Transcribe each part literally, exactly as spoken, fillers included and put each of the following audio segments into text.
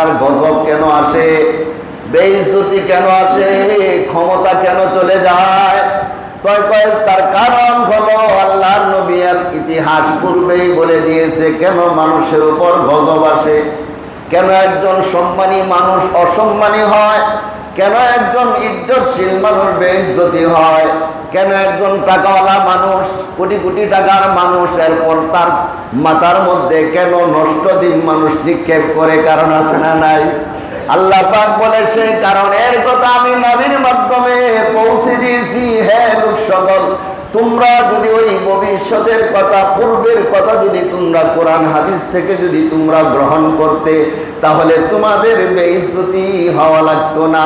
আপনার গজব কেন আসে, বেইজ্জতি কেন আসে, ক্ষমতা কেন চলে যায়? তয় কয় তার কারণ হলো আল্লাহর নবী এর ইতিহাস পূর্বেই বলে দিয়েছে কেন মানুষের উপর গজব আসে, কেন একজন সম্মানী মানুষ অসম্মানী হয়, কেন একজন ইজ্জতশীল মানুষ বেইজ্জতি হয়, কেন একজন টাকাওয়ালা মানুষ কোটি কোটি টাকার মানুষ এরপর তার মাথার মধ্যে কেন নষ্ট দিন মানুষ নিক্ষেপ করে, কারণ আছে না নাই? আল্লাহ পাক বলে সেই কারণের কথা আমি নবীর মাধ্যমে পৌঁছে দিয়েছি। হে লোক সকল, তোমরা যদি ওই ভবিষ্যতের কথা, পূর্বের কথা যদি তোমরা কোরআন হাদিস থেকে যদি তোমরা গ্রহণ করতে, তাহলে তোমাদের বেইজ্জতি হওয়া লাগতো না।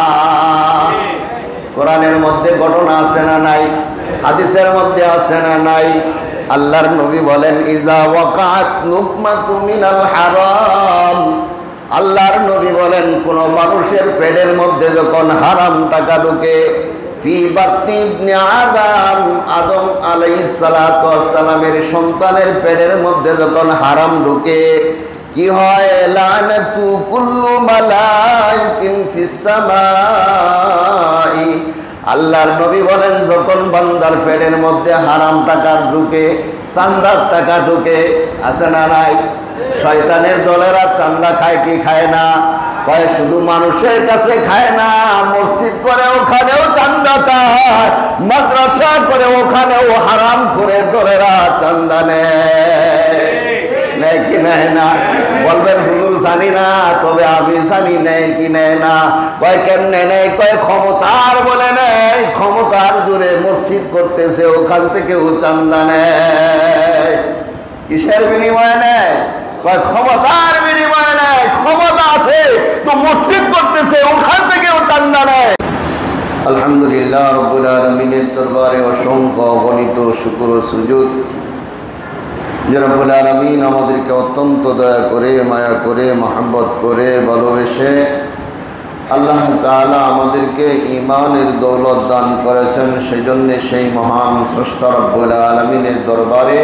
কোরআনের মধ্যে ঘটনা আছে না নাই? হাদিসের মধ্যে আছে না নাই? আল্লাহর নবী বলেন ইজা ওয়াকাত লুকমাতু মিনাল হারাম, আল্লাহর নবী বলেন কোন মানুষের পেটের মধ্যে যখন হারাম টাকা ঢুকে, ফি বাতনি ইবনে আদম, আদম আলাইহিস সালাতু ওয়াস সালামের সন্তানের পেটের মধ্যে যখন হারাম ঢুকে, কি হয়? লানাতু কুল্লু মালাইকিন ফিস সামাই, আল্লাহর নবী বলেন যখন বান্দার পেটের মধ্যে হারাম টাকা ঢুকে, চান্দার টাকা ঢুকে, আছে না নাই? শয়তানের দলেরা চান্দা খায় কি খায় না? কয় শুধু মানুষের কাছে খায় না, মসজিদ করে ওখানেও চান্দা চায়, মাদ্রাসা করে ওখানেও হারাম খোরের দলেরা চান্দা নেয়, নেয় কি নেয় না? বলবেন হুজুর জানি না, তবে আমি জানি নেয় কি নেয় না। কয় কেমনে নেয়? কয় ক্ষমতার বলে নেয়, ক্ষমতার জোরে মসজিদ করতেছে, ওখান থেকেও চান্দা নেয়। কিসের বিনিময়ে নেয়? কয় ক্ষমতার বিনিময়ে নেয়। ক্ষমতা আছে তো মসজিদ করতেছে, ওখান থেকেও চান্দা নেয়। আলহামদুলিল্লাহ রাব্বুল আলামিনের দরবারে অসংখ্য অগণিত শুকর ও সুজুদ যে রব্বুল আলামিন আমাদেরকে অত্যন্ত দয়া করে, মায়া করে, মহব্বত করে, ভালোবেসে আল্লাহ তাআলা আমাদেরকে ঈমানের দৌলত দান করেছেন। সেজন্য সেই মহান স্রষ্টা রব্বুল আলামিনের দরবারে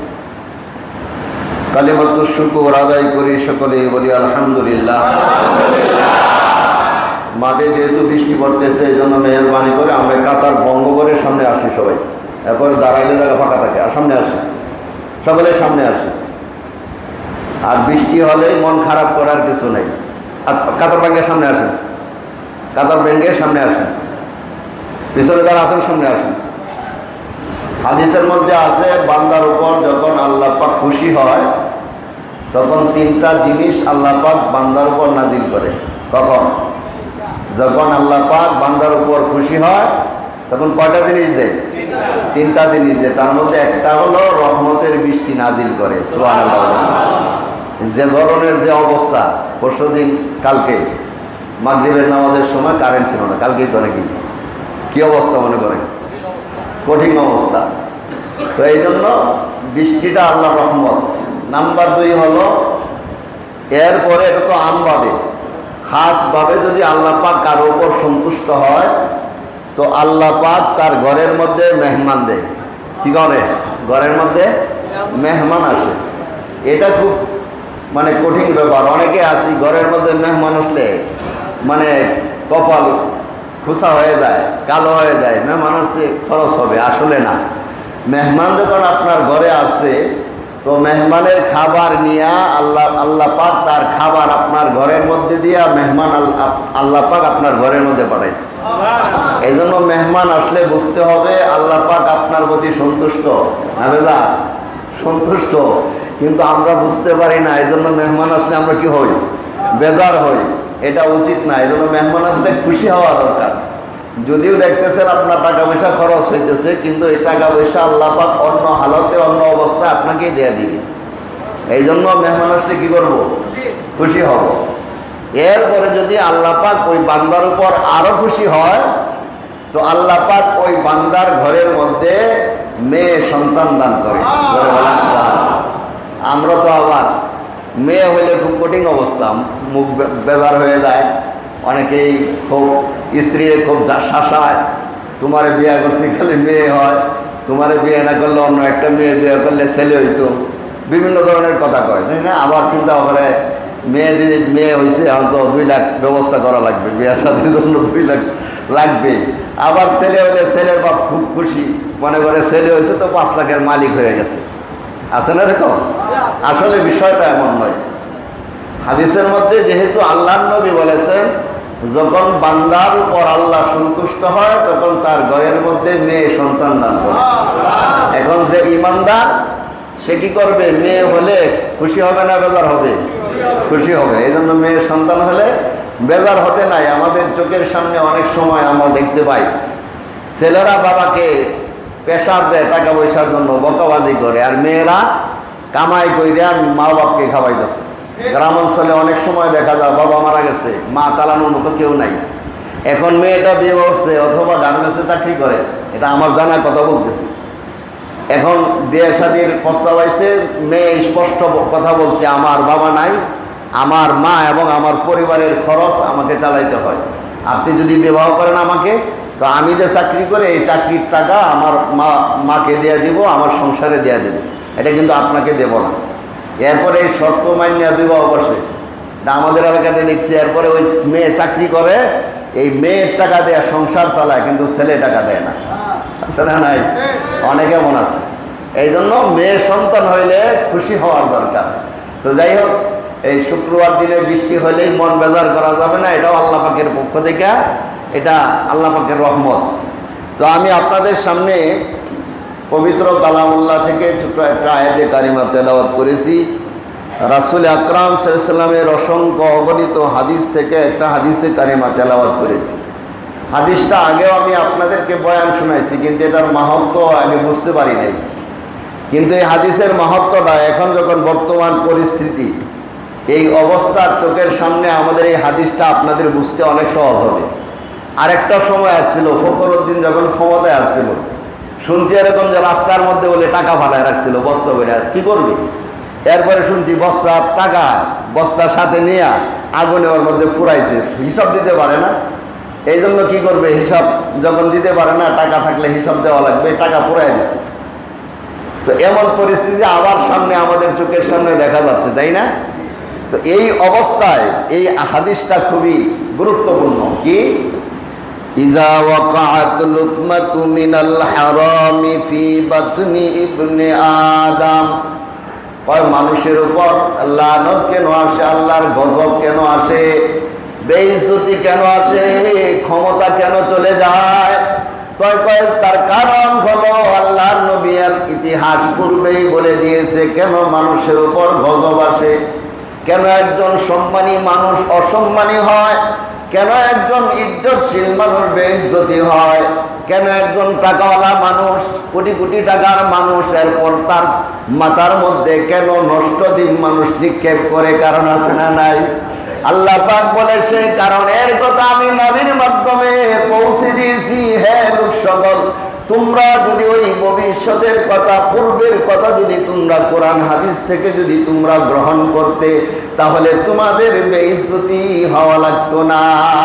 কালিমাতু শুকর আদায় করি, সকলেই বলি আলহামদুলিল্লাহ। মাঠে যেহেতু বৃষ্টি পড়তেছে, এই জন্য মেহরবানি করে আমরা কাতার বন্ধ করে সামনে আসি সবাই, এরপর দাঁড়াইলে জায়গা ফাঁকা থাকে, আর সামনে আসি, সকলে সামনে আসে। আর বৃষ্টি হলে মন খারাপ করার কিছু নেই। কাতার ব্যাংকের সামনে আসেন, কাতার ব্যাংকের সামনে আসেন, পিছনে যারা আছেন সামনে আসেন। হাদিসের মধ্যে আছে বান্দার উপর যখন আল্লাহ পাক খুশি হয়, তখন তিনটা জিনিস আল্লাহ পাক বান্দার উপর নাজিল করে। কখন? যখন আল্লাহ পাক বান্দার উপর খুশি হয়, তখন কয়টা জিনিস দেয়? তিনটা জিনিস দেয়। তার মধ্যে একটা হলো রহমতের বৃষ্টি নাজিল করে। সুবহানাল্লাহ। যে গরমের যে অবস্থা, পরশু দিন কালকে মাগরিবের নামাজের সময় কারেন্ট ছিল না, কালকেই তো নাকি কি অবস্থা মনে করেন? কঠিন অবস্থা। তো এই জন্য বৃষ্টিটা আল্লাহর রহমত। নাম্বার দুই হলো, এরপরে এটা তো আমভাবে, খাসভাবে যদি আল্লাহ পাক কারো উপর সন্তুষ্ট হয়, তো আল্লাহ পাক তার ঘরের মধ্যে মেহমান দেয়। কি করে? ঘরের মধ্যে মেহমান আসে। এটা খুব মানে কঠিন ব্যাপার। অনেকে আসি ঘরের মধ্যে মেহমান আসলে মানে কপাল খুশা হয়ে যায়, কালো হয়ে যায়, মেহমান আসছে খরচ হবে। আসলে না, মেহমান যখন আপনার ঘরে আসে, তো মেহমানের খাবার নিয়ে আল্লাহ আল্লাহ পাক তার খাবার আপনার ঘরের মধ্যে দিয়া মেহমান আল্লাহ পাক আপনার ঘরের মধ্যে পাঠাইছে। এই জন্য মেহমান আসলে বুঝতে হবে আল্লাহ পাক আপনার প্রতি সন্তুষ্ট, না বেজা সন্তুষ্ট। কিন্তু আমরা বুঝতে পারি না, এই জন্য মেহমান আসলে আমরা কি হই? বেজার হই। এটা উচিত না। এই জন্য মেহমান আসলে খুশি হওয়া দরকার। যদিও দেখতেছেন আপনার টাকা পয়সা খরচ হইতেছে, কিন্তু এই টাকা পয়সা আল্লাহ পাক অন্য হালতে, অন্য অবস্থায় আপনাকেই দেয়া দিবে। এই জন্য মেহমান আসলে কি করব? খুশি হব। এরপরে যদি আল্লাহ পাক ওই বান্দার উপর আরো খুশি হয়, তো আল্লাহ পাক ওই বান্দার ঘরের মধ্যে মেয়ে সন্তান দান করে। আমরা তো আবার মেয়ে হইলে খুব কঠিন অবস্থা, মুখ বেজার হয়ে যায়। অনেকেই খুব স্ত্রীর খুব শাসায়, তোমারে বিয়ে করছে খালি মেয়ে হয়, তোমারে বিয়ে না করলে অন্য একটা মেয়ে বিয়ে করলে ছেলে হইতো, বিভিন্ন ধরনের কথা কয়, তাই না? আবার চিন্তা করে মেয়ে দিদি মেয়ে হয়েছে এখন তো দুই লাখ ব্যবস্থা করা লাগবে, বিয়ের সাথে জন্য দুই লাখ লাগবে। আবার ছেলে হলে ছেলের বাপ খুব খুশি, মনে করে ছেলে হয়েছে তো পাঁচ লাখের মালিক হয়ে গেছে। আছে না এরকম? আসলে বিষয়টা এমন নয়। হাদিসের মধ্যে যেহেতু আল্লাহর নবী বলেছেন যখন বান্দার উপর আল্লাহ সন্তুষ্ট হয় তখন তার ঘরের মধ্যে মেয়ে সন্তান দান করে। এখন যে ইমানদার সে কি করবে? মেয়ে হলে খুশি হবে না বেজার হবে? খুশি হবে। এই জন্য মেয়ের সন্তান হলে বেজার হতে নাই। আমাদের চোখের সামনে অনেক সময় আমরা দেখতে পাই ছেলেরা বাবাকে প্রেশার দেয় টাকা পয়সার জন্য, বকাবাজি করে, আর মেয়েরা কামাই কইরা মা বাপকে খাওয়াইতেছে। গ্রাম অঞ্চলে অনেক সময় দেখা যায় বাবা মারা গেছে, মা চালানোর মতো কেউ নাই। এখন মেয়েটা বিয়ে করছে অথবা গার্মেন্টসে চাকরি করে, এটা আমার জানা কথা বলতেছি। এখন বিয়ে শাদীর প্রস্তাব আইছে, মেয়ে স্পষ্ট কথা বলছে আমার বাবা নাই, আমার মা এবং আমার পরিবারের খরচ আমাকে চালাইতে হয়। আপনি যদি বিবাহ করেন আমাকে, তো আমি যে চাকরি করে এই চাকরির টাকা আমার মা মাকে দিয়ে দিব, আমার সংসারে দিয়ে দেব, এটা কিন্তু আপনাকে দেব না। এরপরে এই শর্ত মান্য বিবাহ বসে না আমাদের এলাকাতে দেখছি। এরপরে ওই মেয়ে চাকরি করে, এই মেয়ের টাকা দেয় সংসার চালায়, কিন্তু ছেলে টাকা দেয় না। আছে না নাই? অনেকে এমন আছে। এই জন্য মেয়ের সন্তান হইলে খুশি হওয়ার দরকার। তো যাই হোক, এই শুক্রবার দিনে বৃষ্টি হইলেই মন বেজার করা যাবে না, এটাও আল্লাহ পাকের পক্ষ থেকে, এটা আল্লাহ পাকের রহমত। তো আমি আপনাদের সামনে পবিত্র কালামুল্লাহ থেকে ছোট একটা আয়াতে কারিমা তেলাওয়াত করেছি। রাসূল আকরাম সাল্লাল্লাহু আলাইহি ওয়াসাল্লামের অসংখ্য অগণিত হাদিস থেকে একটা হাদিসে কারিমা তেলাওয়াত করেছি। হাদিসটা আগেও আমি আপনাদেরকে বয়ান শোনাইছি, কিন্তু এটার মাহাত্ম্য আগে বুঝতে পারি নাই। কিন্তু এই হাদিসের মাহাত্ম্যটা এখন যখন বর্তমান পরিস্থিতি, এই অবস্থার চোখের সামনে আমাদের এই হাদিসটা আপনাদের বুঝতে অনেক সহজ হবে। আরেকটা সময় আসছিল, ফখরুদ্দিন যখন ক্ষমতায় আসছিল, শুনছি এরকম যে রাস্তার মধ্যে বলে টাকা ফালায় রাখছিল বস্তা করে, কি করবি? এরপরে শুনছি বস্তার টাকা বস্তার সাথে নিয়ে আগুনে ওর মধ্যে পুরাইছে, হিসাব দিতে পারে না। এই জন্য কি করবে? হিসাব যখন দিতে পারে না, টাকা থাকলে হিসাব দেওয়া লাগবে, টাকা পুরাই দিছে। তো এমন পরিস্থিতি আবার সামনে আমাদের চোখের সামনে দেখা যাচ্ছে, তাই না? তো এই অবস্থায় এই হাদিসটা খুবই গুরুত্বপূর্ণ। কি? ইজা ওয়াকাআত লুকমাতু মিনাল হারামি ফি বাতনি ইবনে আদম, কয় মানুষের উপর লানত কেন আসে, আল্লাহর গজব কেন আসে, বেইজ্জতি কেন আসে, ক্ষমতা কেন চলে যায়? তয় কয় তার কারণ হলো আল্লাহর নবীর ইতিহাস পূর্বেই বলে দিয়েছে কেন মানুষের উপর গজব আসে, কেন একজন সম্মানী মানুষ অসম্মানী হয়, কেন একজন ইজ্জতশীল মানুষ বেইজ্জতি হয়, কেন একজন টাকাওয়ালা মানুষ কোটি কোটি টাকার মানুষ এরপর তার মাথার মধ্যে কেন নষ্ট দিন মানুষ নিক্ষেপ করে? কারণ আছে না নাই? আল্লাহ পাক বলে সেই কারণের কথা আমি নবীর মাধ্যমে পৌঁছে দিয়েছি। হে লোক সকল, তোমরা যদি ওই ভবিষ্যতের কথা, পূর্বের কথা যদি তোমরা কোরআন হাদিস থেকে যদি তোমরা গ্রহণ করতে, তাহলে তোমাদের বেইজ্জতি হওয়া লাগতো না।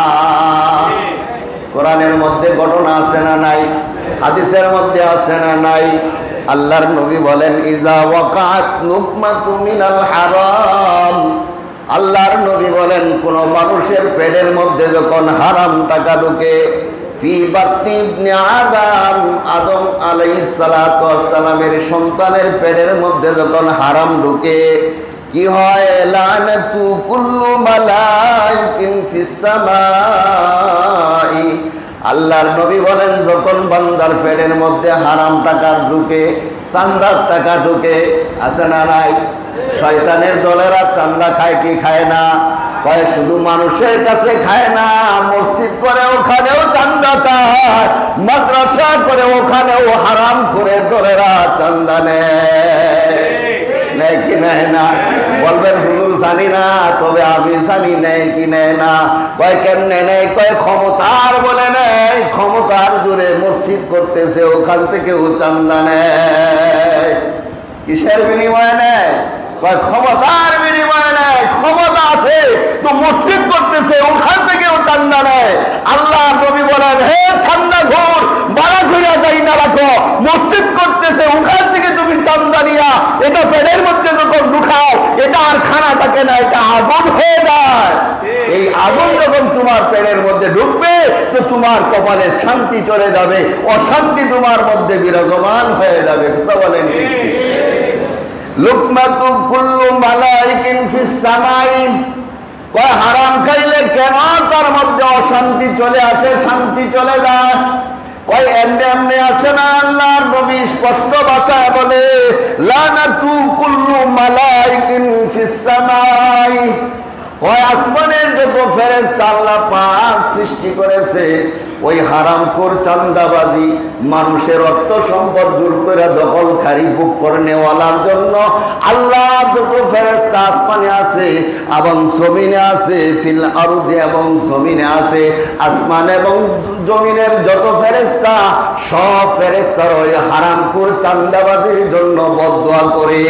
কোরআনের মধ্যে ঘটনা আছে না নাই? হাদিসের মধ্যে আছে না নাই? আল্লাহর নবী বলেন ইজা ওয়াকাআত লুকমাতু মিনাল হারাম, আল্লাহর নবী বলেন কোন মানুষের পেটের মধ্যে যখন হারাম টাকা ঢুকে, ফি বাতনি ইবনে আদম, আদম আলাইহিস সালাতু ওয়াস সালামের সন্তানের পেটের মধ্যে যখন হারাম ঢুকে, কি হয়? লানাতু কুল্লু মালাইকিন ফিস সামাই, আল্লাহর নবী বলেন যখন বান্দার পেটের মধ্যে হারাম টাকা ঢুকে, চান্দার টাকা ঢুকে, আছে না নাই? শয়তানের দলেরা চান্দা খায় কি খায় না? কয় শুধু মানুষের কাছে খায় না, মসজিদ করে ওখানেও চান্দা চায়, মাদ্রাসা করে ওখানেও হারাম খোরের দলেরা চান্দা নেয়। নেয় কি নেয় না? বলবেন হুজুর জানি না, তবে আমি জানি নেয় কি নেয় না। কয় কেমনে নেয়? কয় ক্ষমতার বলে নেয়, ক্ষমতার জোরে মসজিদ করতেছে, ওখান থেকেও চান্দা নেয়। কিসের বিনিময়ে নেয়? কয় ক্ষমতার বিনিময়ে নেয়। ক্ষমতা আছে তো মসজিদ করতেছে, ওখান থেকেও চান্দা নেয়। আল্লাহ নবী বলেন হে চান্দা ঘোর, বাড়া ঘুরে যাই না রাখো, মসজিদ করতেছে ওখান থেকে তুমি চান্দা দাঁড়িয়া এটা পেটের মধ্যে যখন ঢুকাও এটা আর খানা থাকে না, এটা আগুন হয়ে যায়। এই আগুন যখন তোমার পেটের মধ্যে ঢুকবে তো তোমার কপালে শান্তি চলে যাবে, অশান্তি তোমার মধ্যে বিরাজমান হয়ে যাবে। কথা বলেন ঠিক ঠিক? লুকমাতু কুল্লু মালাইকিন ফিস সামাই, কয় হারাম খাইলে কেন তার মধ্যে অশান্তি চলে আসে, শান্তি চলে যায়? কয় এমনি এমনি আসে না। আল্লাহর নবী স্পষ্ট ভাষায় বলে লানাতু কুল্লু মালাইকিন ফিস সামাই, কয় আসমানের যত ফেরেশতা আল্লাহ পাক সৃষ্টি করেছে ওই হারামখোর চান্দাবাজি মানুষের অর্থ সম্পদ জোর করে দখলকারী বুক করে নেওয়ালার জন্য আল্লাহ যত ফেরেশতা আসমানে আছে এবং জমিনে আছে, ফিল আরদি এবং জমিনে আছে, আসমান এবং জমিনের যত ফেরেশতা সব ফেরেশতার ওই হারামখোর চান্দাবাজির জন্য বদদোয়া করে।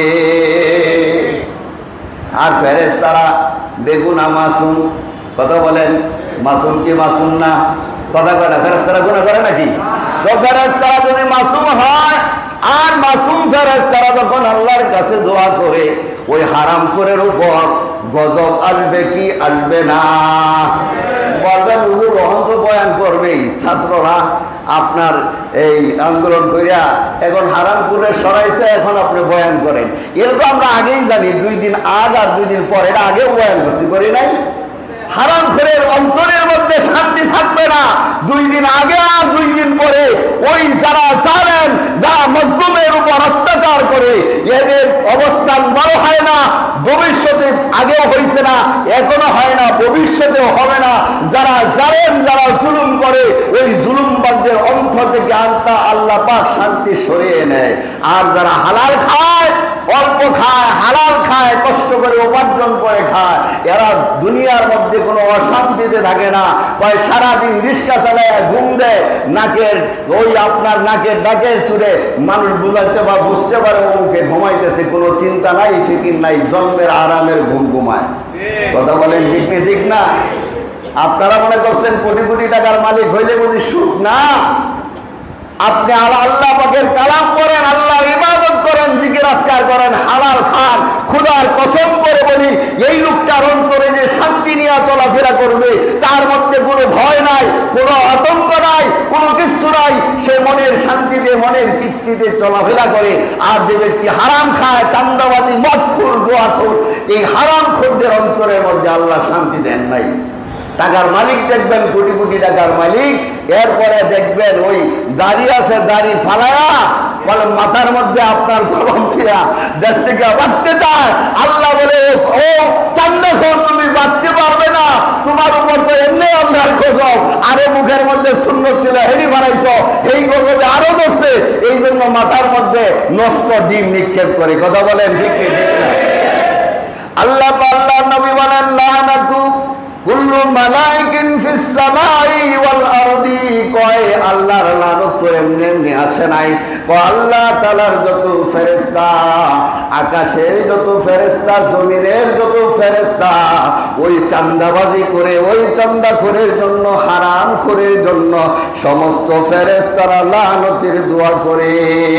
আর ফেরেশতারা বেগুনা মাসুম, কথা বলেন মাসুম কি মাসুম না? কথা বলে ফেরেশতারা গুনাহ করে নাকি? তো ফেরেশতারা যদি মাসুম হয় আর মাসুম ফেরেশতারা যখন আল্লাহর কাছে দোয়া করে ওই হারামখোরের উপর গজব আসবে কি আসবে না? বলবেন হুজুর রহম তো বয়ান করবেই, ছাত্ররা আপনার এই আন্দোলন করিয়া এখন হারামপুরে সরাইছে, এখন আপনি বয়ান করেন। এরকম আমরা আগেই জানি, দুই দিন আগ আর দুই দিন পর, এটা আগেও বয়ান করছি, করি নাই? হারামখোরের অন্তরের মধ্যে শান্তি থাকবে না দুই দিন আগে আর দুই দিন পরে। ওই যারা জানেন, যারা মজলুমের উপর অত্যাচার করে, এদের অবস্থান বড় হয় না, ভবিষ্যতে আগেও হয়েছে না, এখনো হয় না, ভবিষ্যতেও হবে না। যারা জানেন, যারা জুলুম করে, ওই জুলুমবাজদের অন্তর থেকে আনতা আল্লাহ পাক শান্তি সরিয়ে নেয়। আর যারা হালাল খায়, অল্প খায়, হালাল খায়, কষ্ট করে উপার্জন করে খায়, এরা দুনিয়ার মধ্যে কোনো অশান্তিতে থাকে না। কয় সারাদিন রিস্কা চালায় ঘুম দেয়, নাকের ওই আপনার নাকের ডাকের চুড়ে মানুষ বুঝাইতে বা বুঝতে পারে ওকে ঘুমাইতেছে, কোনো চিন্তা নাই, ফিকির নাই, জন্মের আরামের ঘুম ঘুমায়। কথা বলেন ঠিক না? ঠিক না? আপনারা মনে করছেন কোটি কোটি টাকার মালিক হইলে বুঝি সুখ? না, আপনি আল্লাহ পাকের কালাম করেন, আল্লাহর ইবাদত করেন, জিকির আজকার করেন, হালাল খান, খোদার কসম করে বলি এই লোকটার অন্তরে যে শান্তি নিয়ে চলাফেরা করবে, তার মধ্যে কোনো ভয় নাই, কোনো আতঙ্ক নাই, কোনো কিছু নাই, সে মনের শান্তিতে, মনের তৃপ্তিতে চলাফেরা করে। আর যে ব্যক্তি হারাম খায়, চান্দাবাজি, মদখোর, জুয়াখোর, এই হারামখোরদের অন্তরের মধ্যে আল্লাহ শান্তি দেন নাই। টাকার মালিক দেখবেন কোটি কোটি টাকার মালিক, এরপরে দেখবেন ওই দাড়ি আছে, দাড়ি ফালায়া বলে মাথার মধ্যে আপনার কলম দিয়া দেশ থেকে বাঁচতে চায়। আল্লাহ বলে ও চান্দাখোর, তুমি বাঁচতে পারবে না, তোমার উপর তো এমনি আল্লাহর গজব, আরে মুখের মধ্যে সুন্নত ছিল, হেডি বানাইছ, এই গজবে আরো ধরছে, এই জন্য মাথার মধ্যে নষ্ট ডিম নিক্ষেপ করে। কথা বলেন ঠিক ঠিক না? আল্লাহ আল্লাহ নবী বলেন লানাতু কুল্লু মালাইকিন ফিস সামাই ওয়াল আরদি, কয় আল্লাহর লানত তো এমনি এমনি আসে নাই। কয় আল্লাহ তাআলার যত ফেরেশতা, আকাশের যত ফেরেশতা, জমিনের যত ফেরেশতা, ওই চান্দাবাজি করে, ওই চান্দাখোরের জন্য, হারামখোরের জন্য সমস্ত ফেরেশতারা লানতের দোয়া করে।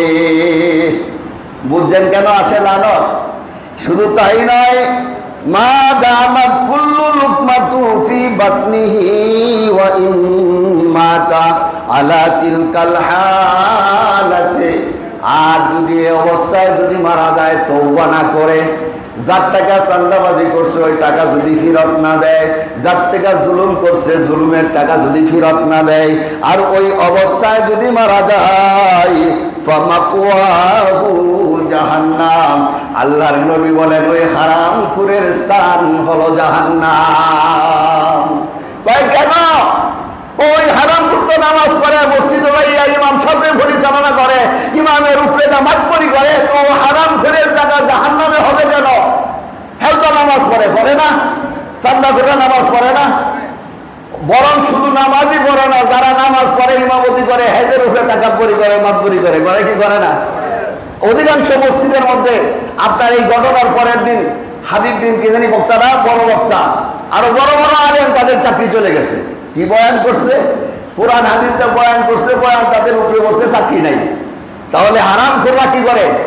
বুঝছেন কেন আসে লানত? শুধু তাই নয়, মা দামাত কুল্লু লুকমাতু ফি বাতনিহি ওয়া ইম্মাতা আলা তিলকাল হালাতে, আর যদি এই অবস্থায় যদি মারা যায়, তওবা না করে, যার টাকা চান্দাবাজি করছে ওই টাকা যদি ফেরত না দেয়, যার টাকা জুলুম করছে জুলুমের টাকা যদি ফেরত না দেয়, আর ওই অবস্থায় যদি মারা যায়, ফামাকুয়াহু জাহান্নাম, আল্লাহর নবী বলেন ওই হারামখোরের স্থান হলো জাহান্নাম। কয় কেন? ওই হারামখোর তো নামাজ পড়ে, মসজিদে যাইয়া ইমাম সাহেব পরিচালনা করে, ইমামের উপরে জামাত পড়ি করে, তো হারামখোরের জায়গা জাহান্নামে হবে কেন? হেও তো নামাজ পড়ে, পড়ে না? চান্দাখোররা নামাজ পড়ে না? বরং শুধু নামাজই পড়ে না, যারা নামাজ পড়ে, ইমামতি করে, হেদের উপরে তাকাব্বুরি করে, মাতবুরি করে, করে কি করে না? অধিকাংশ মসজিদের মধ্যে আপনার এই ঘটনার পরের দিন হাবিব বিন কি জানি বক্তারা, বড় বক্তা, আরো বড় বড় আলেম, তাদের চাকরি চলে গেছে। কি বয়ান করছে? কোরআন হাদিসটা বয়ান করছে, বয়ান তাদের উপরে বসে, চাকরি নাই। তাহলে হারামখোররা কি করে?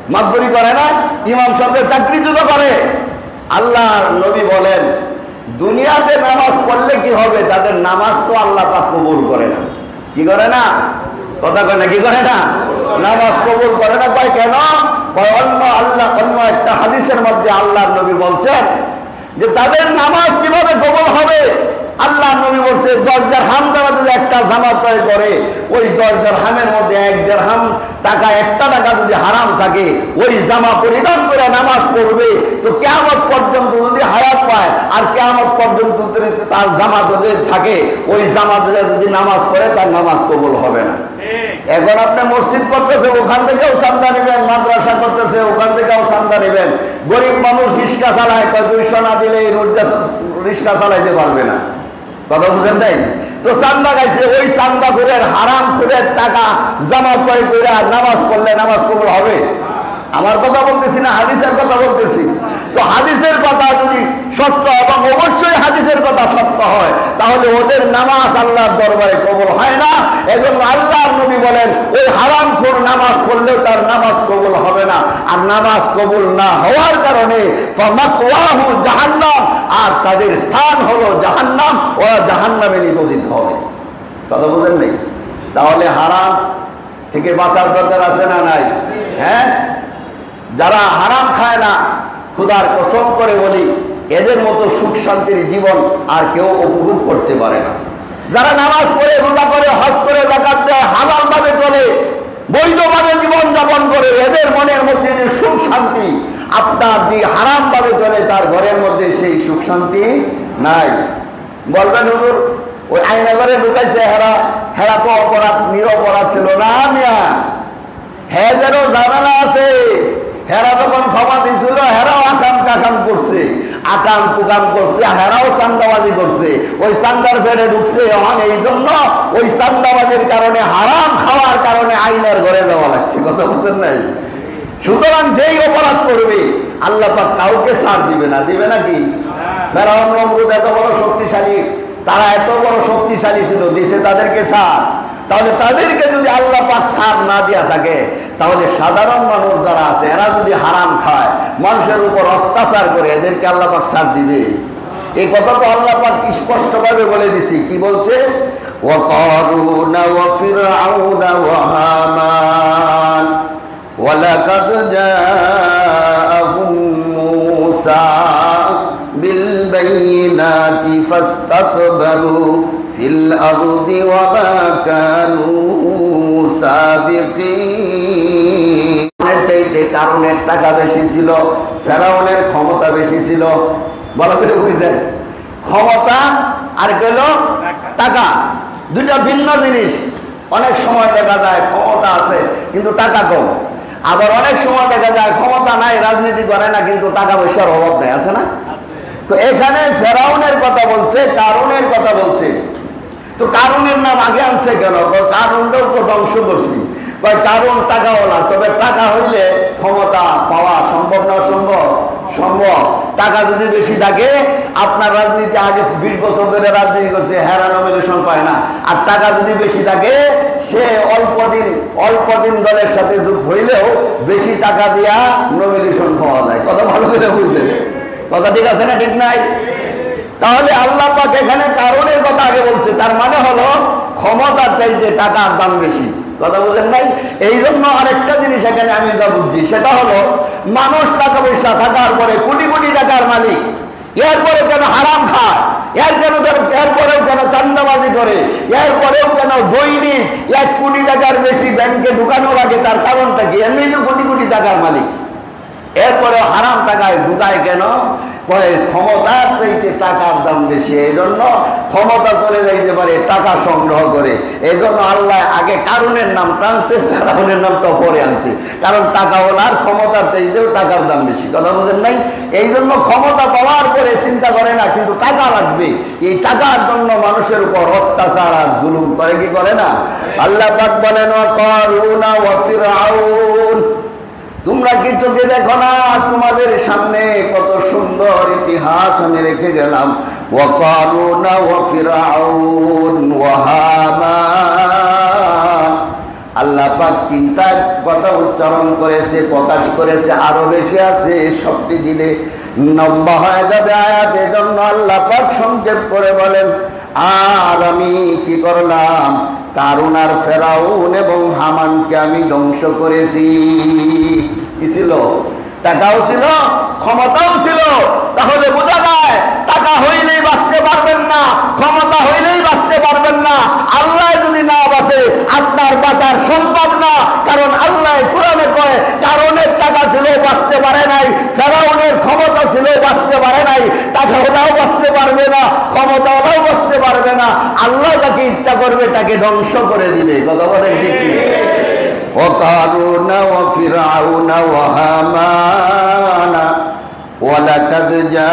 মাতবরি করে না, ইমাম সাহেবের চাকরিচ্যুত করে। আল্লাহর নবী বলেন দুনিয়াতে নামাজ পড়লে কি হবে, তাদের নামাজ তো আল্লাহ পাক কবুল করে না। কি করে না? কথা কয় না, কি করে না? নামাজ কবুল করে না। কয় কেন? কয় অন্য আল্লাহ অন্য একটা হাদিসের মধ্যে আল্লাহর নবী বলছেন যে তাদের নামাজ কিভাবে কবুল হবে। আল্লাহ নবী বলছে দশ দিরহাম দ্বারা যদি একটা জামা ক্রয় করে, ওই দশ দিরহামের মধ্যে এক দিরহাম টাকা, একটা টাকা যদি হারাম থাকে, ওই জামা পরিধান করে নামাজ পড়বে তো কিয়ামত পর্যন্ত যদি হায়াত পায় আর কিয়ামত পর্যন্ত তার জামা যদি থাকে, ওই জামা দিয়ে যদি নামাজ পড়ে তার নামাজ কবুল হবে না। এখন আপনি মসজিদ করতেছে, ওখান থেকেও চান্দা নেবেন, মাদ্রাসা করতেছে, ওখান থেকেও চান্দা নেবেন। গরিব মানুষ রিক্সা চালায়, দুইশো না দিলে রিক্সা চালাইতে পারবে না। কথা বুঝেন নাই? তো চান্দা গাইছে, ওই চান্দা খুরের হারাম খুরের টাকা জামা ক্রয় করে নামাজ পড়লে নামাজ কবুল হবে? আমার কথা বলতেছি না, হাদিসের কথা বলতেছি। তো হাদিসের কথা যদি সত্য, এবং অবশ্যই হাদিসের কথা সত্য হয়, তাহলে ওদের নামাজ আল্লাহর দরবারে কবুল হয় না। এজন্য আল্লাহর নবী বলেন ওই হারামখোর নামাজ পড়লেও তার নামাজ কবুল হবে না। আর নামাজ কবুল না হওয়ার কারণে ফামাকওয়াহু জাহান্নাম, আর তাদের স্থান হলো জাহান্নাম, ওরা জাহান্নামে নিপতিত হবে। কথা বুঝেন নাই? তাহলে হারাম থেকে বাঁচার দরকার আছে না নাই? হ্যাঁ, যারা হারাম খায় না, খোদার কসম করে বলি এদের মতো সুখ শান্তির জীবন আর কেউ উপভোগ করতে পারে না। যারা নামাজ পড়ে, রোজা করে, হজ করে, যাকাত দেয়, হালাল ভাবে চলে, বৈধভাবে জীবন যাপন করে, এদের মনের মধ্যে যে সুখ শান্তি, আপনার যে হারাম ভাবে চলে তার ঘরের মধ্যে সেই সুখ শান্তি নাই। বলবেন হুজুর ওই আয়না ঘরে ঢুকাইছে, হেরা হেরা তো অপরাধ, নিরপরাধ ছিল না। মিয়া হ্যাঁ যেন ঝামেলা আছে। হেরা যখন ক্ষমা দিয়েছিল, হেরাও আকাম কাকাম করছে, আকাম কুকাম করছে, হেরাও চান্দাবাজি করছে, ওই চান্দার ফেরে ঢুকছে। এখন এই জন্য ওই চান্দাবাজির কারণে, হারাম খাওয়ার কারণে আইনার ঘরে যাওয়া লাগছে। কথা বলতেন নাই? সুতরাং যেই অপরাধ করবে আল্লাহ পাক কাউকে ছাড় দিবে না। দিবে নাকি? ফেরাউন নমরুদ এত বড় শক্তিশালী, তারা এত বড় শক্তিশালী ছিল, দিছে তাদেরকে ছাড়। তাহলে তাদেরকে যদি আল্লাহ পাক ছাড় না দিয়া থাকে, তাহলে সাধারণ মানুষ যারা আছে এরা যদি হারাম খায়, মানুষের উপর অত্যাচার করে, এদেরকে আল্লাহ পাক ছাড় দিবে? এই কথা তো আল্লাহ পাক স্পষ্টভাবে বলে দিছি। কি বলছে? وقارون وفرعون وهامان ولقد جاءهم موسى بالبينات فاستكبروا في الأرض وما كانوا سابقين। চাইতে কারণের টাকা বেশি ছিল, ফেরাউনের ক্ষমতা বেশি ছিল। বলা করে বুঝছেন? ক্ষমতা আর গেল টাকা, দুটা ভিন্ন জিনিস। অনেক সময় দেখা যায় ক্ষমতা আছে কিন্তু টাকা কম, আবার অনেক সময় দেখা যায় ক্ষমতা নাই, রাজনীতি করে না, কিন্তু টাকা পয়সার অভাব নেই। আছে না? তো এখানে ফেরাউনের কথা বলছে, কারুনের কথা বলছে। তো কারুনের নাম আগে আনছে কেন? কারুনটাও তো ধ্বংস করছি। কারণ টাকাওয়ালা, তবে টাকা হইলে ক্ষমতা পাওয়া সম্ভব না? সম্ভব সম্ভব। টাকা যদি বেশি থাকে, আপনার রাজনীতি আগে বিশ বছর ধরে রাজনীতি করছে, হেরা নমিনেশন পায় না। আর টাকা যদি বেশি থাকে, সে অল্প দিন অল্প দিন দলের সাথে যোগ হইলেও বেশি টাকা দিয়া নমিনেশন পাওয়া যায়। কথা ভালো করে বুঝলেন? কথা ঠিক আছে না ঠিক নাই? তাহলে আল্লাহ পাক এখানে কারণের কথা আগে বলছে, তার মানে হলো ক্ষমতার চাইতে টাকার দাম বেশি। কথা বলেন নাই? এই জন্য আরেকটা জিনিস এখানে আমি যা বুঝছি, সেটা হলো মানুষ টাকা পয়সা থাকার পরে কোটি কোটি টাকার মালিক, এরপরে কেন হারাম খায়, এর কেন এরপরেও কেন চান্দাবাজি করে, এরপরেও কেন দৈনিক এক কোটি টাকার বেশি ব্যাংকে ঢুকানো লাগে? তার কারণটা কি? এমনি তো কোটি কোটি টাকার মালিক, এরপরে হারাম টাকায় ঢুকায় কেন? ক্ষমতার চাইতে টাকার দাম বেশি, এই জন্য ক্ষমতা চলে যাইতে পারে টাকা সংগ্রহ করে। এই জন্য আল্লাহ আগে কারণের নাম টানছে, ফেরাউনের নামটা পরে আনছে, কারণ টাকাওয়ালার ক্ষমতার চাইতেও টাকার দাম বেশি। কথা বুঝেন নাই? এই জন্য ক্ষমতা পাওয়ার পরে চিন্তা করে না, কিন্তু টাকা লাগবে, এই টাকার জন্য মানুষের উপর অত্যাচার আর জুলুম করে। কি করে না? আল্লাহ পাক বলেন কারুন ওয়া ফিরআউন, তোমরা কি চোখে দেখো না? তোমাদের সামনে কত সুন্দর ইতিহাস আমি রেখে গেলাম। ওয়া কারুন ওয়া ফিরআউন ওয়া হামান, আল্লাহ পাক তিনটা কথা উচ্চারণ করেছে, প্রকাশ করেছে, আরো বেশি আছে, সবটি দিলে লম্বা হয়ে যাবে আয়াত। এজন্য আল্লাহ পাক সংক্ষেপ করে বলেন, আর আমি কি করলাম, কারুন আর ফেরাউন এবং হামানকে আমি ধ্বংস করেছি। কি ছিল? টাকাও ছিল, ক্ষমতাও ছিল। তাহলে বোঝা যায় টাকা হইলেই বাঁচতে পারবেন না, ক্ষমতা হইলেই বাঁচতে পারবেন না। আল্লাহ যদি না বাঁচে আপনার বাঁচার সম্ভব না। কারণ আল্লাহ কোরআনে কয়, কারণের টাকা ছিল বাঁচতে পারে নাই, ফেরাউনের ক্ষমতা ছিল বাঁচতে পারে নাই। টাকা ওটাও বাঁচতে পারবে না, ক্ষমতা ওটাও বাঁচতে পারবে না। আল্লাহ যাকে ইচ্ছা করবে তাকে ধ্বংস করে দিবে। কথা বলেন ঠিক কি? وقارون وفرعون وهامان ولقد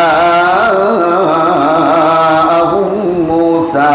جاءهم موسى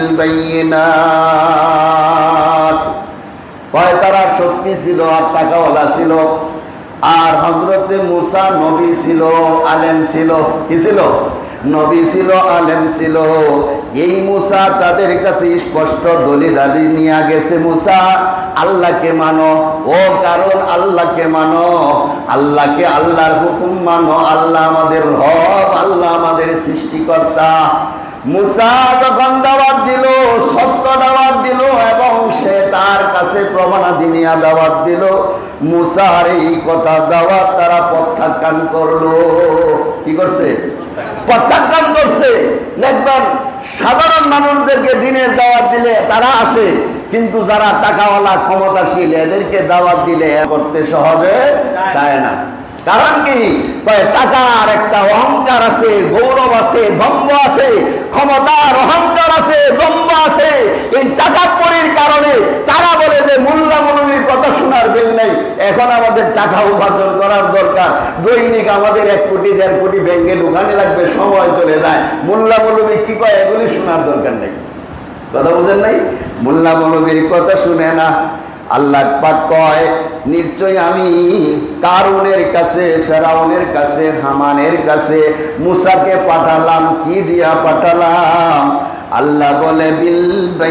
بالبينات। কয় তারা শক্তি ছিল আর টাকাওয়ালা ছিল, আর হযরতে মুসা নবী ছিল, আলেম ছিল। কি ছিল? নবী ছিল, আলেম ছিল। এই মুসা তাদের কাছে স্পষ্ট দলিল নিয়ে গেছে, মুসা আল্লাহকে মানো। ও কারণ আল্লাহকে মানো, আল্লাহকে, আল্লাহর হুকুম মানো। আল্লাহ আমাদের রব, আল্লাহ আমাদের সৃষ্টিকর্তা। মুসা যখন দাওয়াত দিল, সত্য দাওয়াত দিল, এবং সে তার কাছে প্রমাণাদি নিয়ে দাওয়াত দিল, মুসার এই কথা দাওয়াত তারা প্রত্যাখ্যান করলো। কি করছে? প্রত্যাখ্যান করছে। দেখবেন সাধারণ মানুষদেরকে দিনের দাওয়াত দিলে তারা আসে, কিন্তু যারা টাকাওয়ালা ক্ষমতাশীল এদেরকে দাওয়াত দিলে করতে সহজে চায় না। কারণ কি? টাকার একটা অহংকার আছে, গৌরব আছে, দম্ভ আছে, ক্ষমতার অহংকার আছে, দম্ভ আছে। এই টাকা পরির কারণে তারা বলে যে মোল্লা মৌলবীর কথা শোনার বেল নেই, এখন আমাদের টাকা উপার্জন করার দরকার, দৈনিক আমাদের এক কোটি দেড় কোটি ব্যাংকে ঢুকানি লাগবে, সময় চলে যায়। মোল্লা মৌলবী কি কয় এগুলি শোনার দরকার নেই। কথা বুঝেন নাই? মোল্লা মৌলবীর কথা শুনে না। আল্লাহ পাক কয়, নিশ্চয় আমি কারুনের কাছে, ফেরাউনের কাছে, হামানের কাছে মুসাকে পাঠালাম। কি দিয়া পাঠালাম? আল্লাহ বলে বিল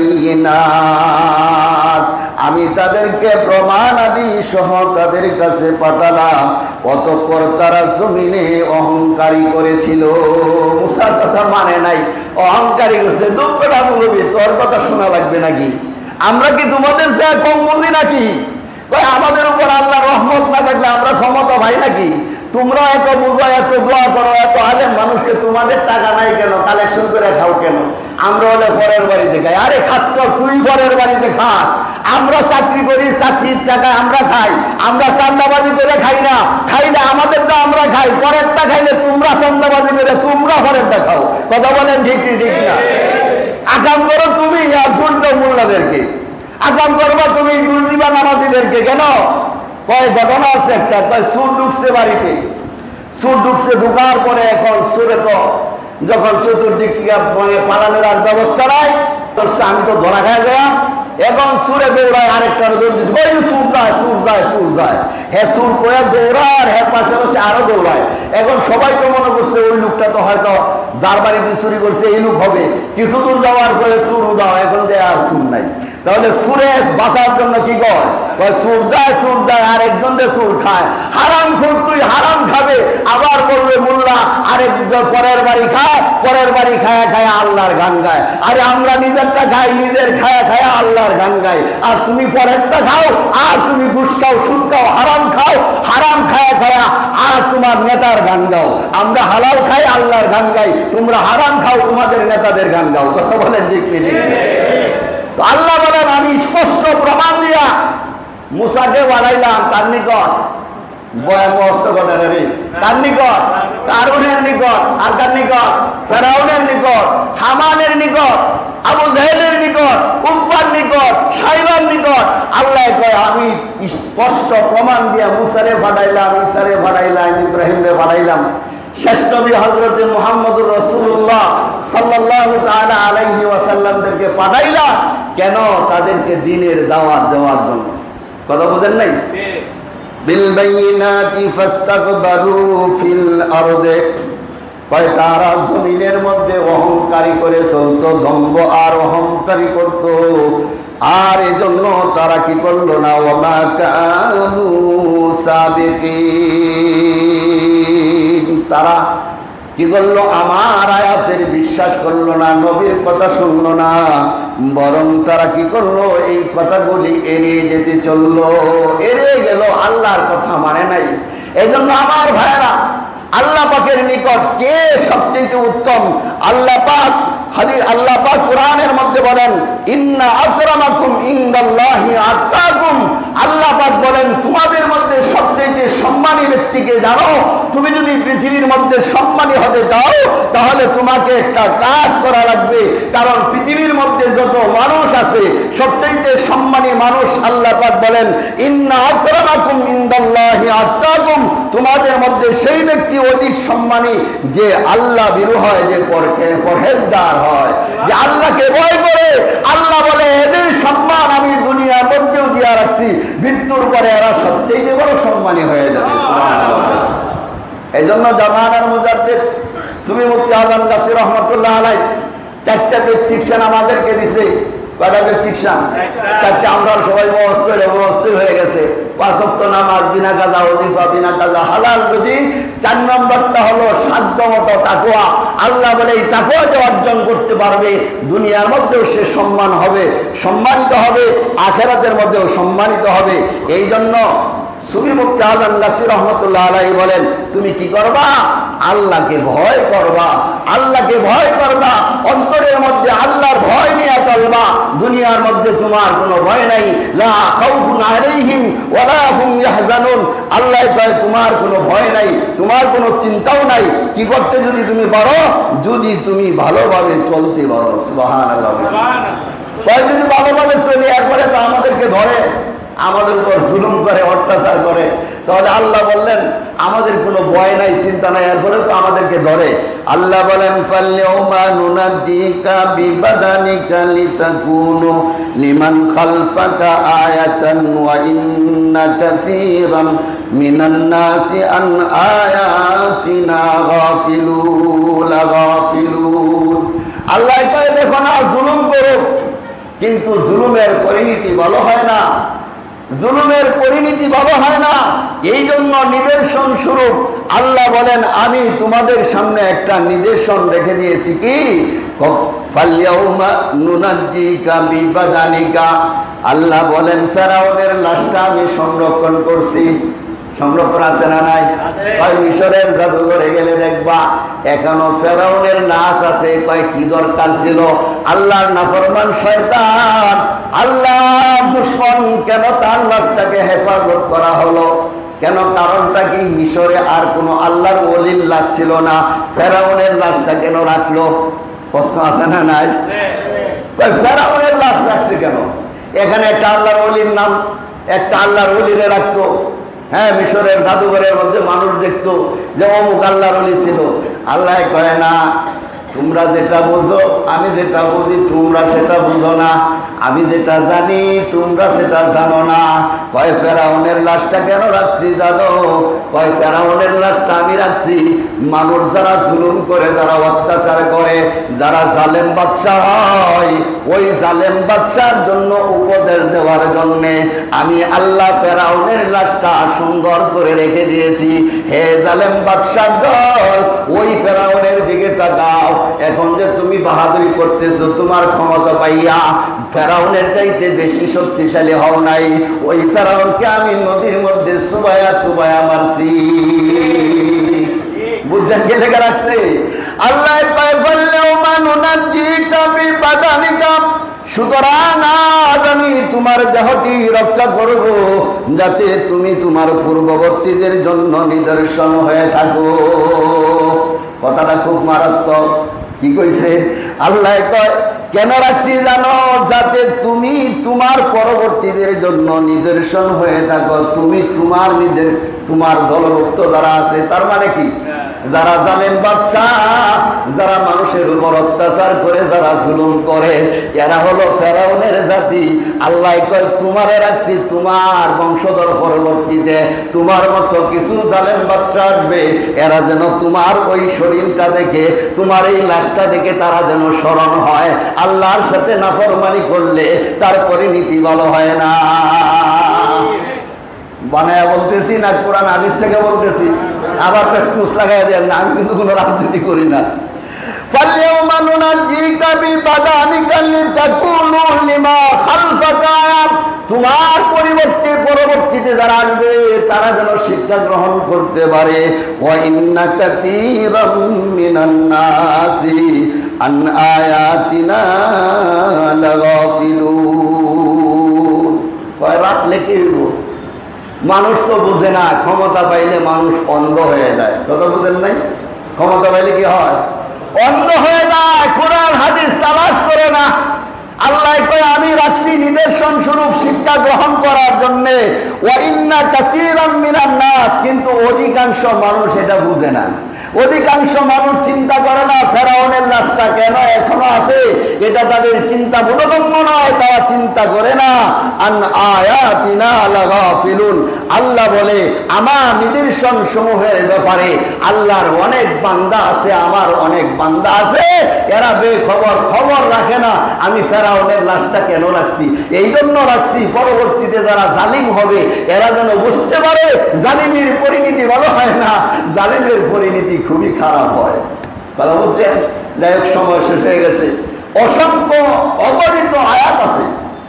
বাইয়িনাত, আমি তাদেরকে প্রমাণ আদি সহ তাদের কাছে পাঠালাম। অতঃপর তারা জমিনে অহংকারী করেছিল। মুসার কথা মানে নাই, অহংকারী করছে। দুঃখটা বলবি, তোর কথা শোনা লাগবে নাকি? আমরা কি তোমাদের সে কম বুঝি নাকি? আমাদের উপর আল্লাহ রহমত না থাকলে আমরা ক্ষমতা ভাই নাকি? তোমরা এত বুঝো, এত দোয়া করো, এত আলেম মানুষকে, তোমাদের টাকা নাই কেন? কালেকশন করে খাও কেন? আমরা হলে পরের বাড়িতে খাই। আরে খাচ্ছ তুই, পরের বাড়িতে খাস। আমরা চাকরি করি, চাকরির টাকা আমরা খাই। আমরা চান্দাবাজি করে খাই না, খাইলে আমাদেরটা আমরা খাই, পরেরটা খাইলে তোমরা চান্দাবাজি করে তোমরা পরেরটা খাও। কথা বলেন ঠিক কি ঠিক না? আকাম করো তুমি দুর্দ মোল্লাদেরকে, আকাম করবা তুমি দুর্দিবা নামাজিদেরকে। কেন? কয় ঘটনা আছে একটা, কয় সুর ঢুকছে বাড়িতে, সুর ঢুকছে, ঢুকার পরে এখন সুরে তো যখন চতুর্দিক থেকে মানে পালানোর আর ব্যবস্থা নাই, আমি তো ধরা খায় যায়। এখন সুরে দৌড়ায়, আরেকটা দৌড় দিচ্ছে, ওই সুর যায়, সুর যায়, সুর যায়। হ্যাঁ সুর করে দৌড়ায়, হ্যাঁ পাশে পাশে আরো দৌড়ায়। এখন সবাই তো মনে করছে ওই লোকটা তো হয়তো যার বাড়িতে চুরি করছে এই লোক হবে। কিছু দূর যাওয়ার পরে সুর উদাও, এখন যে আর সুর নাই। তাহলে সুরে বাঁচার জন্য কি কয়? সুর যায়, সুর যায়, আর একজন সুর খায়। হারাম খুব, তুই হারাম খাবে। আবার বলবে মোল্লা আরেকজন পরের বাড়ি খায়, পরের বাড়ি খায়া খায়া আল্লাহর গান গায়। আরে আমরা নিজেরটা খাই, নিজের খায়া খায়া আল্লাহর গান গাই, আর তুমি পরেরটা খাও, আর তুমি ঘুষ খাও, সুদ খাও, হারাম খাও, হারাম খায়া খায়া আর তোমার নেতার গান গাও। আমরা হালাল খাই, আল্লাহর গান গাই, তোমরা হারাম খাও, তোমাদের নেতাদের গান গাও। কথা বলেন ঠিক ঠিক? তো আল্লাহ বলেন, আমি স্পষ্ট প্রমাণ দিয়া মুসাকে বাড়াইলাম তার নিকট, বয়ামস্ত ঘটনারে তার নিকট, কারুনের নিকট, আর কার নিকট? ফেরাউনের নিকট, হামানের নিকট, আবু জাহেলের নিকট, উকবার নিকট, সাইবার নিকট। আল্লাহ কয়, আমি স্পষ্ট প্রমাণ দিয়া মুসারে পাঠাইলাম, ঈসারে পাঠাইলাম, ইব্রাহিমরে পাঠাইলাম। শেষ নবী হযরতে মুহাম্মদুর রাসূলুল্লাহ সাল্লাল্লাহু তাআলা আলাইহি ওয়াসাল্লামদেরকে পাঠাইলাম কেন? তাদেরকে দ্বীনের দাওয়াত দেওয়ার জন্য। কথা বুঝেন নাই? বিল বাইনাতি ফাস্তাকবারু ফিল আরদে, কয় তারা জমিনের মধ্যে অহংকারী করে চলতো, দম্ভ আর অহংকারী করত। আর এজন্য তারা কি করলো না, ওমা কানু সাবিকিন, তারা কি করলো, আমার আয়াতের বিশ্বাস করলো না, নবীর কথা শুনলো না, বরং তারা কি করলো, এই কথাগুলি এড়িয়ে যেতে চললো, এড়িয়ে গেল, আল্লাহর কথা মানে নাই। এই জন্য আমার ভাইয়েরা, আল্লাহ পাকের নিকট কে সবচেয়ে উত্তম? আল্লাহ পাক হাদিস, আল্লাহ পাক কোরআনের মধ্যে বলেন, ইন্না আকরামাকুম ইনদাল্লাহি আতকাকুম। আল্লাহ পাক বলেন, তোমাদের মধ্যে সবচেয়ে সম্মানী ব্যক্তিকে জানো? তুমি যদি পৃথিবীর মধ্যে সম্মানী হতে চাও তাহলে তোমাকে একটা কাজ করা লাগবে, কারণ পৃথিবীর মধ্যে যত মানুষ আছে সবচেয়ে সম্মানী মানুষ, আল্লাহ পাক বলেন, ইন্না আকরামাকুম ইনদাল্লাহি আতকাকুম। তোমাদের মধ্যে সেই ব্যক্তি অধিক সম্মানী যে আল্লাহ ভীরু হয়, যে পরহেজগার হয়, যে আল্লাহকে ভয় করে। আল্লাহ বলে, এদের সম্মান আমি দুনিয়ার মধ্যেও দিয়া রাখছি, মৃত্যুর পরে এরা সবচেয়ে বড় সম্মানী হয়ে যাবে। এই জন্য জামানার মুজাদ্দিদ সুফি মুফতি আজম গাছী রহমতুল্লাহ আলাইহি চারটা প্রেসক্রিপশন আমাদেরকে দিছে। কয়টা প্রেসক্রিপশন? চারটা। আমরা সবাই মুখস্থ মুখস্থ হয়ে গেছে। পাঁচ ওয়াক্ত নামাজ, বিনা কাজা ওয়াজিফা, বিনা কাজা হালাল রুজি। চার নম্বরটা হলো সাধ্যমতো তাকওয়া। আল্লাহ বলে, এই তাকওয়া যে অর্জন করতে পারবে দুনিয়ার মধ্যেও সে সম্মান হবে, সম্মানিত হবে, আখিরাতের মধ্যেও সম্মানিত হবে। এই জন্য সুফি মুফতি আজম গাছী রহমতুল্লাহ আলাইহি বলেন, তুমি কি করবা? আল্লাহকে ভয় করবা, আল্লাহকে ভয় করবা, অন্তরের মধ্যে আল্লাহর ভয় নিয়ে চলবা। দুনিয়ার মধ্যে তোমার কোনো ভয় নাই। লা খাউফুন আলাইহিম ওয়ালা হুম ইয়াহজানুন। আল্লাহ কয়, তোমার কোনো ভয় নাই, তোমার কোনো চিন্তাও নাই। কি করতে যদি তুমি পারো? যদি তুমি ভালোভাবে চলতে পারো। সুবহানাল্লাহ। কয় যদি ভালোভাবে চলি, এরপরে তো আমাদেরকে ধরে, আমাদের উপর জুলুম করে, অত্যাচার করে, তাহলে আল্লাহ বললেন আমাদের কোনো ভয় নাই, চিন্তা নাই, এরপরে তো আমাদেরকে ধরে। আল্লাহ বলেন, ফাল্যাউমা নুনাজ্জিকা বিবাদানিকা লিতাকুনু লিমান খালফাকা আয়াতান ওয়া ইন্না কাসীরাম মিনান নাসি আন আয়াতিনা গাফিলুন গাফিলুন। আল্লাহ কয়, দেখো না, জুলুম করো, কিন্তু জুলুমের পরিণতি ভালো হয় না, জুলুমের পরিণতি ভালো হয় না। এই জন্য নিদর্শন স্বরূপ আল্লাহ বলেন, আমি তোমাদের সামনে একটা নিদর্শন রেখে দিয়েছি। কি? ফাল্যাউমা নুনাজ্জিকা বিবাদানিকা। আল্লাহ বলেন, ফেরাউনের লাশটা আমি সংরক্ষণ করছি। সংরক্ষণ আছে না নাই? কয় মিশরের জাদুঘরে গেলে দেখবা এখনো ফেরাউনের লাশ আছে। কয় কি দরকার ছিল? আল্লাহর নাফরমান শয়তান, আল্লাহর দুশমন, কেন তার লাশটাকে হেফাজত করা হলো? কেন? কারণটা কি? মিশরে আর কোনো আল্লাহর ওলির লাশ ছিল না, ফেরাউনের লাশটা কেন রাখলো? প্রশ্ন আছে না নাই? কয় ফেরাউনের লাশ রাখছে কেন? এখানে একটা আল্লাহর ওলির নাম, একটা আল্লাহর ওলিরে রাখতো। হ্যাঁ, মিশরের জাদুঘরের মধ্যে মানুষ দেখতো যে অমুক আল্লাহর ওলি ছিল। আল্লাহ কয় না, তোমরা যেটা বোঝো, আমি যেটা বুঝি, তোমরা সেটা বুঝো না। আমি যেটা জানি, তোমরা সেটা জানো না। কয় ফেরাউনের লাশটা কেন রাখছি জানো? কয় ফেরাউনের লাশটা আমি রাখছি মানুষ যারা জুলুম করে, যারা অত্যাচার করে, যারা জালেম বাদশা হয়, ওই জালেম বাদশার জন্য উপদেশ দেওয়ার জন্যে আমি আল্লাহ ফেরাউনের লাশটা সুন্দর করে রেখে দিয়েছি। হে জালেম বাদশার দল, ওই ফেরাউনের দিকে তাকাও। এখন যে তুমি বাহাদুরি করতেছো, তোমার ক্ষমতা পাইয়া ফেরাউনের চাইতে বেশি শক্তিশালী হও নাই। ওই ফেরাউনকে আমি নদীর মধ্যে সুবায়া সুবায়া মারছি। বুঝছেন কে লেখা রাখছে? আল্লাহ কয়, ফাল্যাউমা নুনাজ্জিকা বিবাদানিকা। সুতরাং আজ আমি তোমার দেহটি রক্ষা করব, যাতে তুমি তোমার পূর্ববর্তীদের জন্য নিদর্শন হয়ে থাকো। কথাটা খুব মারাত্মক। কি কইছে? আল্লাহ কয়, কেন রাখছি জানো? যাতে তুমি তোমার পরবর্তীদের জন্য নিদর্শন হয়ে থাকো। তুমি তোমার নিদের তোমার দলভুক্ত যারা আছে, তার মানে কি যারা জালেম বাদশা, যারা মানুষের উপর অত্যাচার করে, যারা জুলুম করে, এরা হলো ফেরাউনের জাতি। আল্লাহ কয় তোমারে রাখছি তোমার বংশধর পরবর্তীতে তোমার মতো কিছু জালেম বাদশা আসবে, এরা যেন তোমার ওই শরীরটা দেখে, তোমার এই লাশটা দেখে তারা যেন স্মরণ হয়। আল্লাহর সাথে নাফরমানি করলে তার পরিণতি ভালো হয় না। বানায়া বলতেছি না কোরআন হাদিস থেকে বলতেছি? আবার পেসপুস লাগাই দেন না, আমি কিন্তু কোনো রাজনীতি করি না। فَالْيَوْمَ نُنَجِّيكَ بِبَدَنِكَ لِتَكُونَ لِمَنْ خَلْفَكَ آيَةً। তোমার পরিবর্তে পরবর্তীতে যারা আসবে তারা যেন শিক্ষা গ্রহণ করতে পারে। وَإِنَّ كَثِيرًا مِنَ النَّاسِ عَنْ آيَاتِنَا لَغَافِلُونَ। কয় রাখলে কি হইব? মানুষ তো বুঝে না, ক্ষমতা পাইলে মানুষ অন্ধ হয়ে যায়। কথা বুঝেন নাই? ক্ষমতা পাইলে কি হয়? অন্ধ হয়ে যায়, কোরআন হাদিস তালাশ করে না। আল্লাহ কয় আমি রাখছি নিদর্শন স্বরূপ শিক্ষা গ্রহণ করার জন্য। ওয়া ইন্না কাসীরাম মিনান নাস, কিন্তু অধিকাংশ মানুষ এটা বুঝে না। অধিকাংশ মানুষ চিন্তা করে না ফেরাউনের লাশটা কেন এখনো আছে, এটা তাদের চিন্তা বোধগম্য নয়, তারা চিন্তা করে না। আন আয়াতিনা লাগাফিলুন, আল্লাহ বলে আমার নিদর্শন সমূহের ব্যাপারে আল্লাহর অনেক বান্দা আছে, আমার অনেক বান্দা আছে, এরা বেখবর, খবর রাখে না আমি ফেরাউনের লাশটা কেন রাখছি। এই জন্য রাখছি পরবর্তীতে যারা জালিম হবে এরা যেন বুঝতে পারে জালিমের পরিণতি ভালো হয় না, জালিমের পরিণতি খুবই খারাপ হয়। কথা বলছেন? যাই হোক, সময় শেষ হয়ে গেছে। অসংখ্য অগণিত আয়াত আছে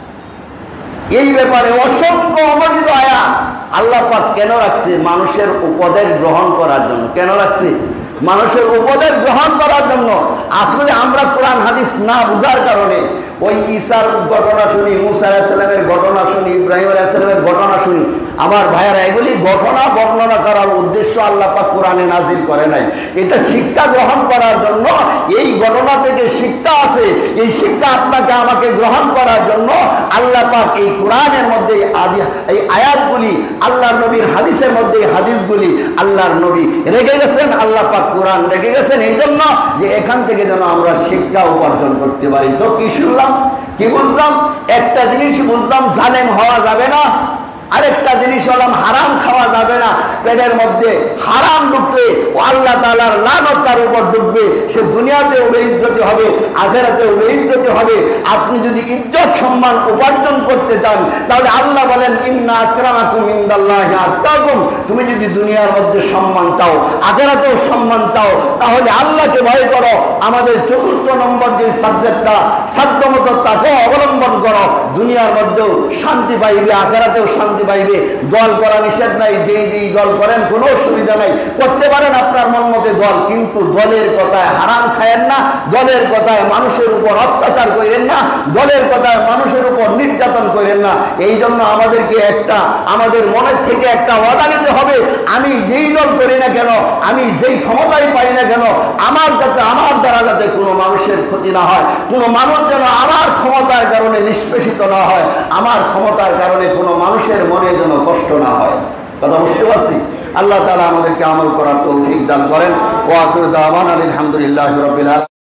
এই ব্যাপারে, অসংখ্য অগণিত আয়াত। আল্লাহ পাক কেন রাখছে? মানুষের উপদেশ গ্রহণ করার জন্য। কেন রাখছে? মানুষের উপদেশ গ্রহণ করার জন্য। আসলে আমরা কোরআন হাদিস না বুঝার কারণে ওই ঈসার ঘটনা শুনি, মুসা আলাইহিস সালামের ঘটনা শুনি, ইব্রাহিম আলাইহিস সালামের ঘটনা শুনি। আমার ভাইয়েরা, এগুলি ঘটনা বর্ণনা করার উদ্দেশ্য আল্লাহ পাক কোরআনে নাজিল করে নাই। এটা শিক্ষা গ্রহণ করার জন্য। এই ঘটনা থেকে শিক্ষা আছে, এই শিক্ষা আপনাকে আমাকে গ্রহণ করার জন্য আল্লাহ পাক এই কোরআনের মধ্যে এই আয়াতগুলি, আল্লাহর নবীর হাদিসের মধ্যে এই হাদিসগুলি আল্লাহর নবী রেখে গেছেন, আল্লাহ পাক কোরআন রেখে গেছেন এই জন্য যে এখান থেকে যেন আমরা শিক্ষা উপার্জন করতে পারি। তো কি শুনলাম, কি বুঝলাম? একটা জিনিস বুঝলাম, জালেম হওয়া যাবে না। আরেকটা জিনিস হলাম হারাম খাওয়া যাবে না। পেটের মধ্যে হারাম ঢুকলে ও আল্লাহ তাআলার লানত তার উপর ঢুকবে, সে দুনিয়াতেও বেইজ্জতি হবে, আখিরাতেও বেইজ্জতি হবে। আপনি যদি ইজ্জত সম্মান উপার্জন করতে চান তাহলে আল্লাহ বলেন ইন্না আকরামাকুম ইনদাল্লাহি আতকাকুম। তুমি যদি দুনিয়ার মধ্যে সম্মান চাও, আখিরাতেও সম্মান চাও, তাহলে আল্লাহকে ভয় করো। আমাদের চতুর্থ নম্বর যে সাবজেক্টটা, সাধ্যমতো তাকে অবলম্বন করো। দুনিয়ার মধ্যেও শান্তি পাইবে, আখিরাতেও শান্তি পাইবে। দল করা নিষেধ নাই, যেই যেই দল করেন কোনো অসুবিধা নাই, করতে পারেন আপনার মন মতে দল, কিন্তু দলের কথায় হারাম খায়েন না, দলের কথায় মানুষের উপর অত্যাচার করেন না, দলের কথায় মানুষের উপর নির্যাতন করেন না। এই জন্য আমাদেরকে একটা, আমাদের মনের থেকে একটা ওয়াদা নিতে হবে, আমি যেই দল করি না কেন, আমি যেই ক্ষমতাই পাই না কেন, আমার যাতে, আমার দ্বারা যাতে কোনো মানুষের ক্ষতি না হয়, কোনো মানুষ যেন আমার ক্ষমতার কারণে নিষ্পেষিত না হয়, আমার ক্ষমতার কারণে কোনো মানুষের মনে যেন কষ্ট না হয়। কথা বুঝতে পারছি? আল্লাহ তাআলা আমাদেরকে আমল করার তৌফিক দান করেন। ওয়া আখিরু দাওয়ানা আলহামদুলিল্লাহি রাব্বিল আলামিন।